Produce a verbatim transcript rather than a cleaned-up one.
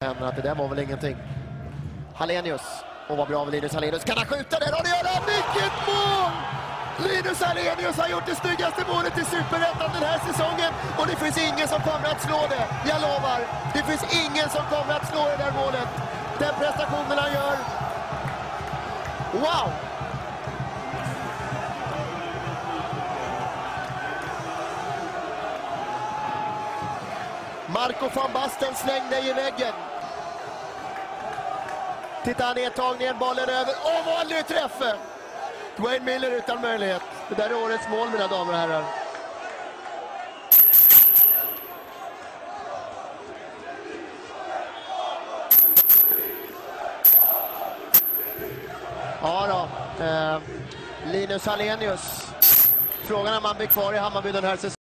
Men att det där var väl ingenting. Hallenius. Och vad bra av Linus Hallenius. Kan han skjuta det? Och det gör han! Vilket mål! Linus Hallenius har gjort det snyggaste målet i Superettan den här säsongen. Och det finns ingen som kommer att slå det. Jag lovar. Det finns ingen som kommer att slå det där målet. Den prestationen han gör. Wow! Marco Van Basten slängde i väggen. Titta han nedtagningen, bollen över. Åh, vanlig träffen! Dwayne Miller utan möjlighet. Det där är årets mål, mina damer och herrar. Ja då. Eh, Linus Hallenius. Frågan om han blir kvar i Hammarby den här säsongen.